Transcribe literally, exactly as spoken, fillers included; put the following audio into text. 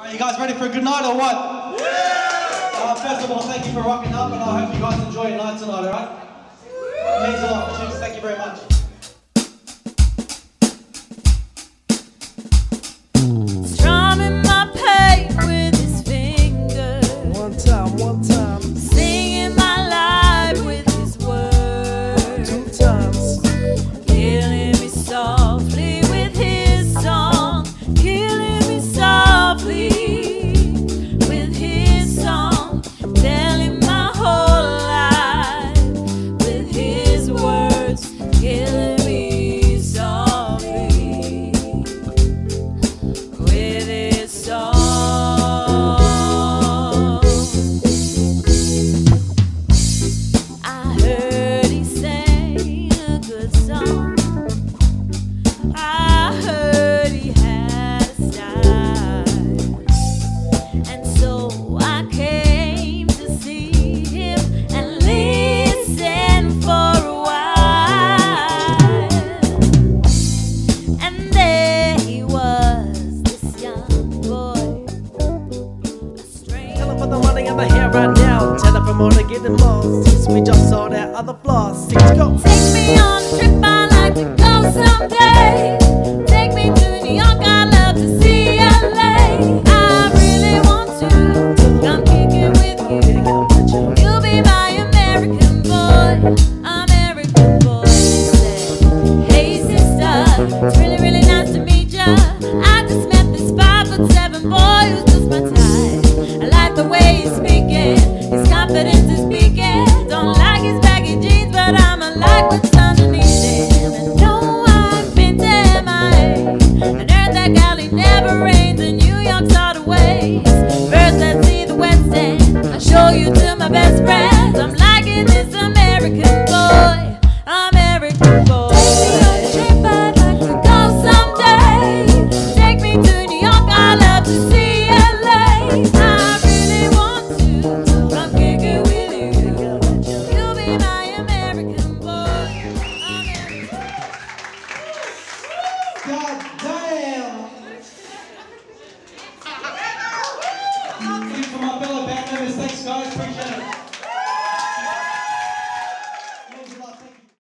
Are you guys ready for a good night or what? Yeah! Uh, first of all, thank you for rocking up, and I hope you guys enjoy your night tonight, alright? It means a lot. Cheers, thank you very much. Strumming my pain with his fingers. One time, one time. Singing my life with his words. Two times. Killing me softly with his song. Killing me softly with his song. Telling my whole life with his words. Killing me softly with his song. I heard he sang a good song. I heard he had a style, and so I came to see him and listen for a while. And there he was, this young boy, a stranger. Tell her put the money in the hair right now. Tell the promoter get them lost. Since we just saw that other flaws. Six go. Take me on a trip, I'd like to go someday. Take me to New York, I'd love to see L A. I really want to come kick it with you. You'll be my American boy, American boy. Said, hey sister, it's really, really nice to meet ya. I just met this five foot seven boy who's just my type. I like the way he's speaking, his confidence is speaking. Don't like his baggy jeans, but I'ma like what's underneath him. And no, I've been to M I A. I heard that Cali never rains, and New York's all the ways. First, let's see the West End. I'll show you to my best